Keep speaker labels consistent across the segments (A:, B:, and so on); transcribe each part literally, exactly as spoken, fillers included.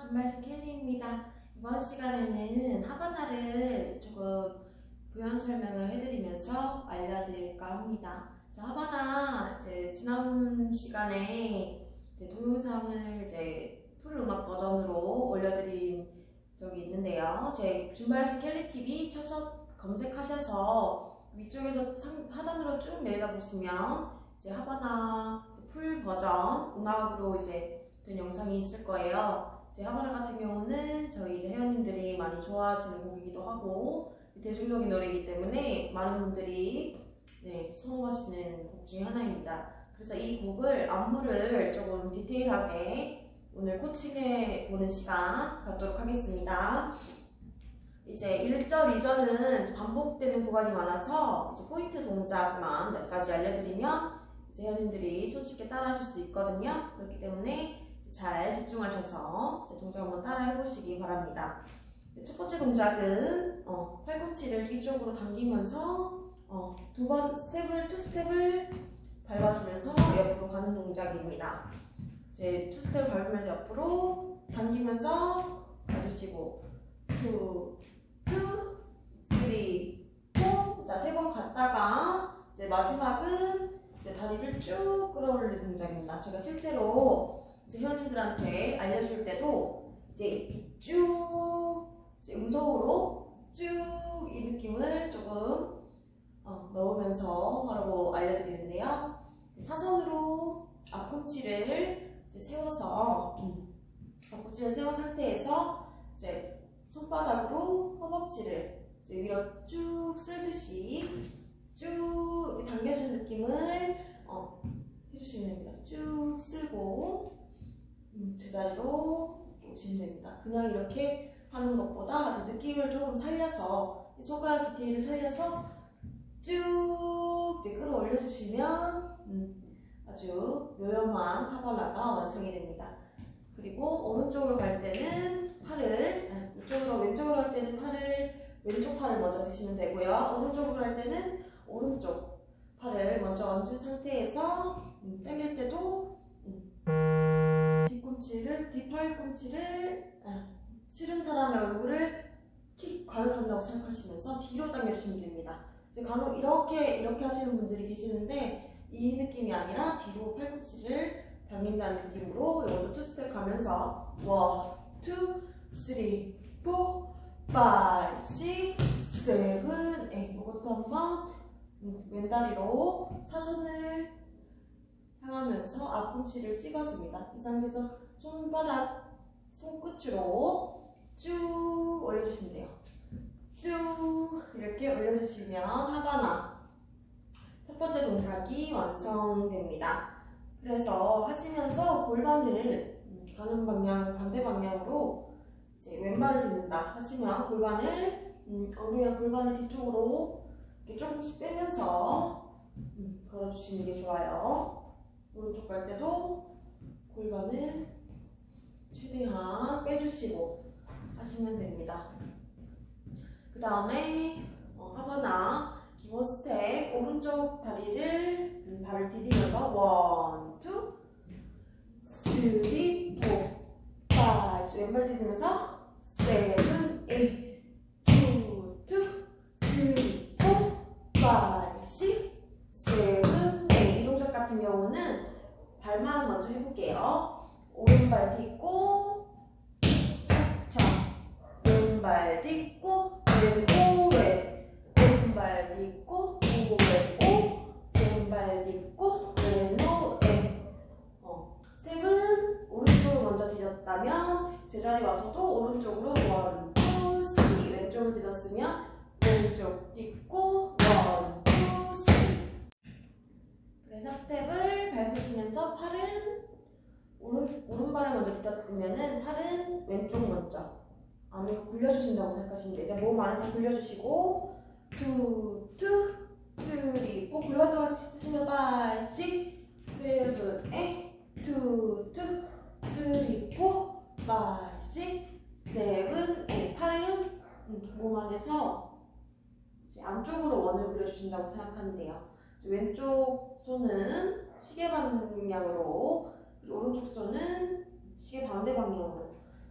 A: 준말신 켈리입니다. 이번 시간에는 하바나를 조금 부연 설명을 해드리면서 알려드릴까 합니다. 자, 하바나 이제 지난 시간에 이제 동영상을 이제 풀 음악 버전으로 올려드린 적이 있는데요. 제 준말신 켈리티비 쳐서 검색하셔서 위쪽에서 상, 하단으로 쭉 내려다 보시면 이제 하바나 풀 버전 음악으로 이제 된 영상이 있을 거예요. 이제 하바나 같은 경우는 저희 이제 회원님들이 많이 좋아하시는 곡이기도 하고 대중적인 노래이기 때문에 많은 분들이 네, 선호하시는 곡 중에 하나입니다. 그래서 이 곡을 안무를 조금 디테일하게 오늘 코칭해 보는 시간 갖도록 하겠습니다. 이제 일 절, 이 절은 반복되는 구간이 많아서 이제 포인트 동작만 몇 가지 알려드리면 이제 회원님들이 손쉽게 따라 하실 수 있거든요. 그렇기 때문에 잘 집중하셔서 이제 동작 한번 따라 해보시기 바랍니다. 첫 번째 동작은 어, 팔꿈치를 뒤쪽으로 당기면서 어, 두 번 스텝을, 투 스텝을 밟아주면서 옆으로 가는 동작입니다. 이제 투 스텝을 밟으면서 옆으로 당기면서 가주시고 투, 투, 쓰리, 포. 자, 세 번 갔다가 이제 마지막은 이제 다리를 쭉 끌어올리는 동작입니다. 제가 실제로 이제 회원님들한테 알려줄 때도 이제 이렇게 쭉 이제 음소으로 쭉 이 느낌을 조금 어, 넣으면서 하라고 알려드리는데요. 사선으로 앞꿈치를 이제 세워서 음, 앞꿈치를 세운 상태에서 이제 손바닥으로 허벅지를 이제 위로 쭉 쓸듯이 쭉 당겨주는 느낌을 어, 해주시면 됩니다. 쭉 쓸고 음, 제자리로 오시면 됩니다. 그냥 이렇게 하는 것보다 느낌을 조금 살려서 손가락 디테일을 살려서 쭉 끌어올려 주시면 음, 아주 묘연한 하바나가 완성이 됩니다. 그리고 오른쪽으로 갈 때는 팔을 아니, 이쪽으로 왼쪽으로 할 때는 팔을 왼쪽 팔을 먼저 드시면 되고요. 오른쪽으로 할 때는 오른쪽 팔을 먼저 얹은 상태에서 음, 당길 때도 음, 뒤꿈치를 뒷팔꿈치를 아, 싫은 사람의 얼굴을 킥 과격한다고 생각하시면서 뒤로 당겨주시면 됩니다. 이제 간혹 이렇게 이렇게 하시는 분들이 계시는데 이 느낌이 아니라 뒤로 팔꿈치를 당긴다는 느낌으로 이것도 투 스텝 가면서 원, 투, 쓰리, 포, 파이브, 식스, 세븐, 에잇. 이것도 한번 왼다리로 사선을 향하면서 앞꿈치를 찍어줍니다. 이 상태에서 손바닥, 손끝으로 쭉 올려주시면 돼요. 쭉 이렇게 올려주시면 하바나 첫 번째 동작이 완성됩니다. 그래서 하시면서 골반을 가는 방향, 반대 방향으로 이제 왼발을 딛는다 하시면 골반을 음, 엉덩이와 골반을 뒤쪽으로 이렇게 조금씩 빼면서 음, 걸어주시는 게 좋아요. 오른쪽 갈 때도 골반을 최대한 빼주시고 하시면 됩니다. 그 다음에 어, 하바나 기본 스텝 오른쪽 다리를 음, 발을 디디면서 원, 투, 쓰리, 포, 파이브 왼발 디디면서 세븐, 에잇, 투, 투, 쓰리, 포, 파이브, 식스, 세븐, 에잇. 이 동작 같은 경우는 발만 먼저 해볼게요. 오른발 딛고 왼발 딛고 왼오 왼 왼발 딛고 왼 오 왼발 딛고 왼오 왼 어, 스텝은 오른쪽으로 먼저 디뎠다면 제자리 와서도 오른쪽으로 원, 투, 쓰리 왼쪽으로 디뎠으면 왼쪽 딛고 원, 투, 쓰리. 그래서 스텝을 밟으시면서 팔은 오른, 오른발을 먼저 디뎠으면 팔은 왼쪽 먼저 안으로 굴려주신다고 생각하시면 돼요. 이제 몸 안에서 굴려주시고 투, 투, 쓰리, 포 골반도 같이 쓰시면 파이브, 식스, 세븐, 에잇, 투, 투, 쓰리, 포, 파이브, 식스, 세븐, 에잇. 팔은 몸 안에서 이제 안쪽으로 원을 그려주신다고 생각하면 돼요. 왼쪽 손은 시계 방향으로 그리고 오른쪽 손은 시계 반대 방향으로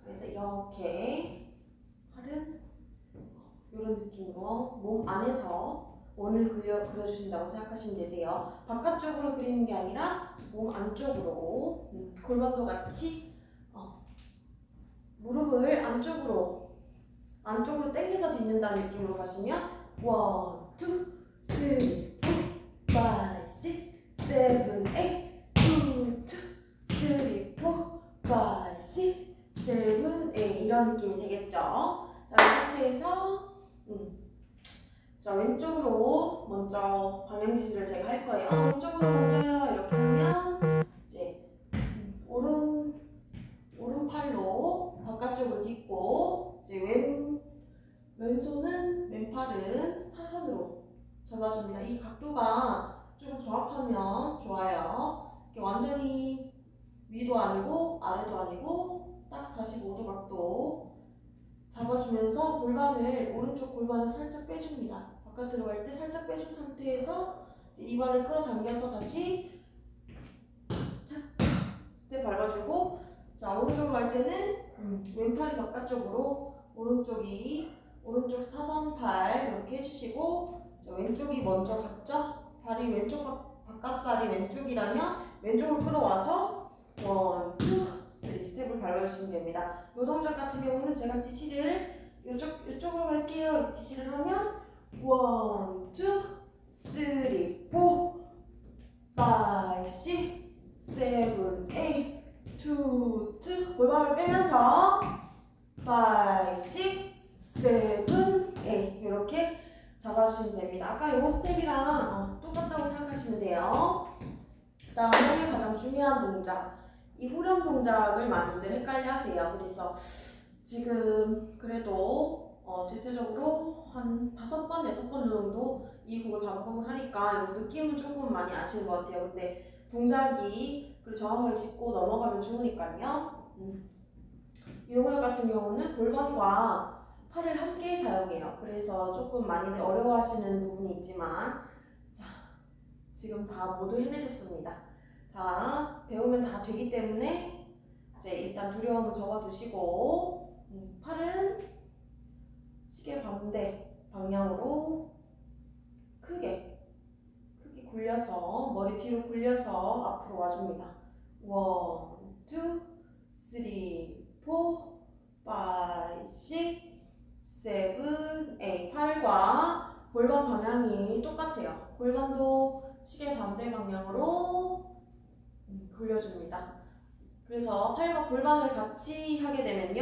A: 그래서 이렇게 팔은 이런 느낌으로 몸 안에서 원을 그려, 그려주신다고 생각하시면 되세요. 바깥쪽으로 그리는 게 아니라 몸 안쪽으로 음, 골반도 같이 어, 무릎을 안쪽으로 안쪽으로 당겨서 딛는다는 느낌으로 가시면 원, 투, 쓰리, 포, 파이브, 식스, 세븐, 에잇, 투, 투, 쓰리, 포, 파이브, 식스, 세븐, 에잇 이런 느낌이 되겠죠? 자, 이 상태에서 음, 자, 왼쪽으로 먼저 방향 지시를 제가 할 거예요. 아, 왼쪽으로 먼저요. 이렇게 하면 이제 음, 오른 오른팔로 바깥쪽으로 딛고 이제 왼 왼손은 왼팔은 사선으로 잡아줍니다. 이 각도가 조금 정확하면 좋아요. 이렇게 완전히 위도 아니고 아래도 아니고 딱 사십오 도 각도 잡아주면서 골반을 오른쪽 골반을 살짝 빼줍니다. 바깥으로 갈 때 살짝 빼준 상태에서 이제 이발을 끌어당겨서 다시 스텝 밟아주고 자 오른쪽으로 갈 때는 음, 왼팔이 바깥쪽으로 오른쪽이 오른쪽 사선팔 이렇게 해주시고 자, 왼쪽이 먼저 갔죠? 발이 왼쪽 바깥발이 왼쪽이라면 왼쪽을 끌어와서 원, 투, 쓰리 스텝을 밟아주시면 됩니다. 이 동작 같은 경우는 제가 지시를 이쪽, 이쪽으로 갈게요 이렇게 지시를 하면 원, 투, 쓰리, 포, 파이브, 식스, 세븐, 에잇, 투, 투 골반을 빼면서 파이브, 식스, 세븐, 에잇 이렇게 잡아주시면 됩니다. 아까 이 스텝이랑 어, 똑같다고 생각하시면 돼요. 그 다음에 가장 중요한 동작 이 후렴 동작을 많이들 헷갈려 하세요. 그래서 지금 그래도 어, 대체적으로 한 다섯 번, 여섯 번 정도 이 곡을 반복을 하니까 이 느낌은 조금 많이 아시는 것 같아요. 근데 동작이 정확하게 짚고 넘어가면 좋으니까요. 음. 이 동작 같은 경우는 골반과 팔을 함께 사용해요. 그래서 조금 많이들 어려워하시는 부분이 있지만 자, 지금 다 모두 해내셨습니다. 다 배우면 다 되기 때문에 이제 일단 두려움을 접어두시고 음, 팔은 시계 반대 방향으로 크게 크게 굴려서 머리 뒤로 굴려서 앞으로 와줍니다. 원, 투, 쓰리, 포, 파이브, 식스, 세븐, 에잇 팔과 골반 방향이 똑같아요. 골반도 시계 반대 방향으로 굴려줍니다. 그래서 팔과 골반을 같이 하게 되면요.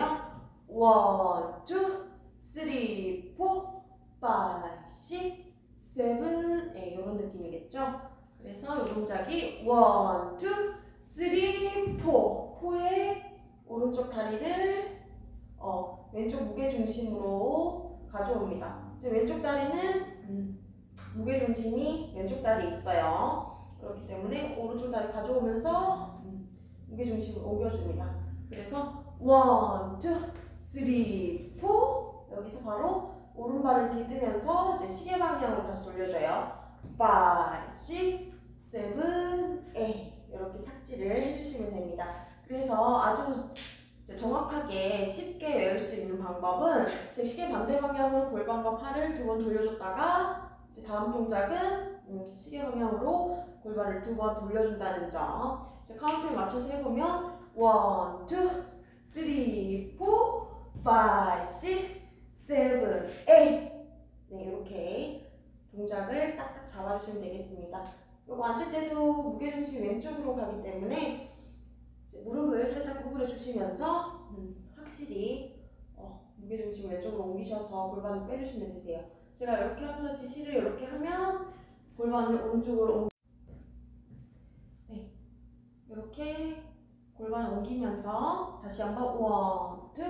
A: 원, 투, 쓰리, 포, 파이브, 식스, 세븐, 에잇 이런 느낌이겠죠? 그래서 이 동작이 원, 투, 쓰리, 포 포의 오른쪽 다리를 어, 왼쪽 무게중심으로 가져옵니다. 왼쪽 다리는 음, 무게중심이 왼쪽 다리에 있어요. 그렇기 때문에 오른쪽 다리 가져오면서 음, 무게중심을 옮겨줍니다. 그래서 원, 투, 쓰리, 포 여기서 바로 오른발을 디디면서 이제 시계 방향으로 다시 돌려줘요. 파이브, 식스, 세븐, 에잇 이렇게 착지를 해주시면 됩니다. 그래서 아주 정확하게 쉽게 외울 수 있는 방법은 시계 반대 방향으로 골반과 팔을 두 번 돌려줬다가 이제 다음 동작은 음, 시계 방향으로 골반을 두 번 돌려준다는 점. 이제 카운트에 맞춰서 해보면 원, 투, 쓰리, 포, 파이브, 식스, 세븐, 에잇 네, 이렇게 동작을 딱딱 잡아주시면 되겠습니다. 이거 앉을 때도 무게중심이 왼쪽으로 가기 때문에 이제 무릎을 살짝 구부려 주시면서 음, 확실히 어, 무게중심 왼쪽으로 옮기셔서 골반을 빼주시면 되세요. 제가 이렇게 하면서 지시를 이렇게 하면 골반을 오른쪽으로 옮... 네, 이렇게 골반을 옮기면서 다시 한번 원, 투,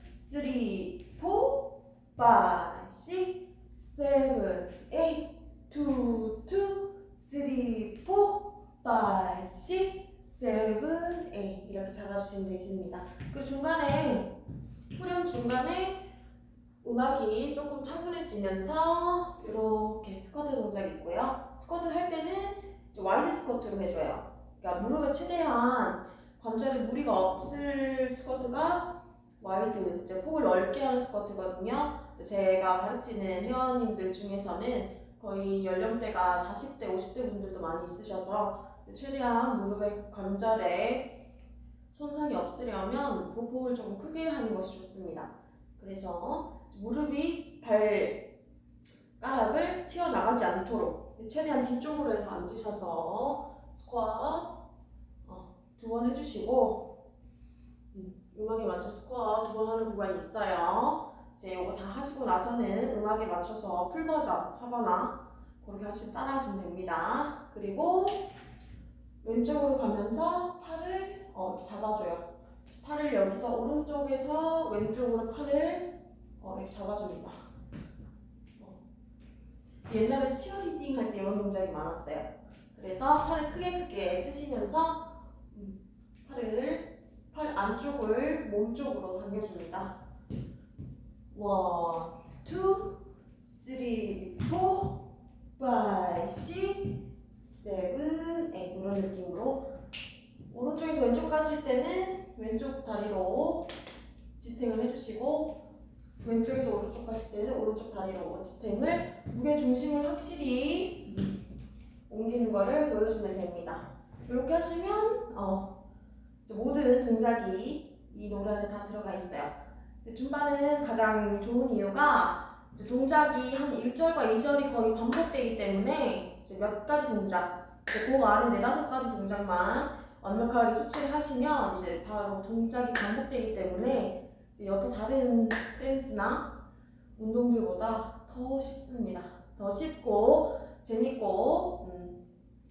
A: 쓰리, 포, 파이브, 식스, 세븐, 에잇, 투, 투, 쓰리, 포, 파이브, 식스, 세븐, 에잇 이렇게 잡아주시면 되십니다. 그리고 중간에 후렴 중간에 음악이 조금 차분해지면서 이렇게 스쿼트 동작이 있고요. 스쿼트 할 때는 와이드 스쿼트로 해줘요. 그러니까 무릎에 최대한 관절에 무리가 없을 스쿼트가 와이드, 이제 폭을 넓게 하는 스쿼트거든요. 제가 가르치는 회원님들 중에서는 거의 연령대가 사십 대, 오십 대 분들도 많이 있으셔서 최대한 무릎의 관절에 손상이 없으려면 보폭을 조금 크게 하는 것이 좋습니다. 그래서 무릎이 발가락을 튀어나가지 않도록 최대한 뒤쪽으로 해서 앉으셔서 스쿼트 어, 두 번 해주시고 음, 음악에 맞춰 스쿼트 두 번 하는 구간이 있어요. 이제 이거 다 하시고 나서는 음악에 맞춰서 풀 버전 하거나 그렇게 하시면 따라 하시면 됩니다. 그리고 왼쪽으로 가면서 팔을 어, 이렇게 잡아줘요. 팔을 여기서 오른쪽에서 왼쪽으로 팔을 어, 이렇게 잡아줍니다. 어. 옛날에 치어리딩 할 때 이런 동작이 많았어요. 그래서 팔을 크게 크게 쓰시면서 음, 팔을 팔 안쪽을 몸 쪽으로 당겨줍니다. 원, 투, 쓰리, 포, 파이, 식, 세븐, 에잇 이런 느낌으로 오른쪽에서 왼쪽 가실 때는 왼쪽 다리로 지탱을 해주시고 왼쪽에서 오른쪽 가실 때는 오른쪽 다리로 지탱을 무게 중심을 확실히 옮기는 거를 보여주면 됩니다. 이렇게 하시면 어, 이제 모든 동작이 이 노래 안에 다 들어가 있어요. 줌바는 가장 좋은 이유가 이제 동작이 한 일 절과 이 절이 거의 반복되기 때문에 이제 몇 가지 동작, 그 안에 네다섯 가지 동작만 완벽하게 숙지를 하시면 이제 바로 동작이 반복되기 때문에 여타 다른 댄스나 운동들보다 더 쉽습니다. 더 쉽고 재밌고 음,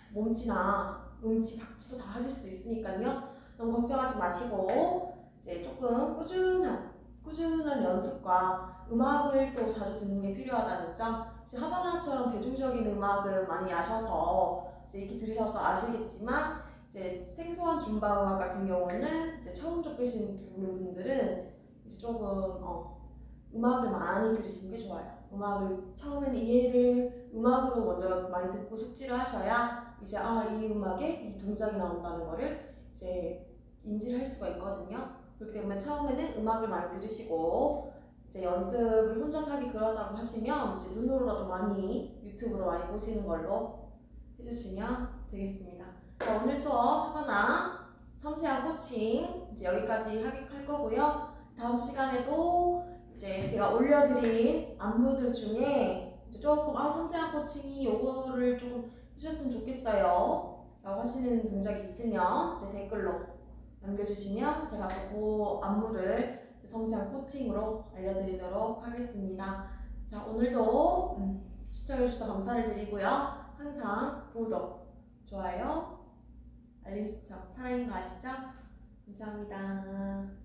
A: 몸치나 음치, 박치도 다 하실 수 있으니까요. 너무 걱정하지 마시고 이제 조금 꾸준한 꾸준한 연습과 음악을 또 자주 듣는 게 필요하다는 점. 하바나처럼 대중적인 음악을 많이 아셔서 이제 익히 들으셔서 아시겠지만 이제 생소한 줌바 음악 같은 경우는 이제 처음 접하시는 분들은 이제 조금 어, 음악을 많이 들으시는 게 좋아요. 음악을 처음에는 이해를 음악으로 먼저 많이 듣고 숙지를 하셔야 이제 아, 이 음악에 이 동작이 나온다는 거를 이제 인지를 할 수가 있거든요. 그렇기 때문에 처음에는 음악을 많이 들으시고 이제 연습을 혼자서 하기 그러다고 하시면 이제 눈으로라도 많이 유튜브로 많이 보시는 걸로 해주시면 되겠습니다. 자, 오늘 수업 하바나 섬세한 코칭 이제 여기까지 할 거고요. 다음 시간에도 이제 제가 올려드린 안무들 중에 이제 조금 아 섬세한 코칭이 요거를 좀 해주셨으면 좋겠어요 라고 하시는 동작이 있으면 이제 댓글로 남겨주시면 제가 그 안무를 섬세한 코칭으로 알려드리도록 하겠습니다. 자, 오늘도 음, 시청해주셔서 감사를 드리고요. 항상 구독, 좋아요, 알림 신청 사랑인 거 아시죠? 감사합니다.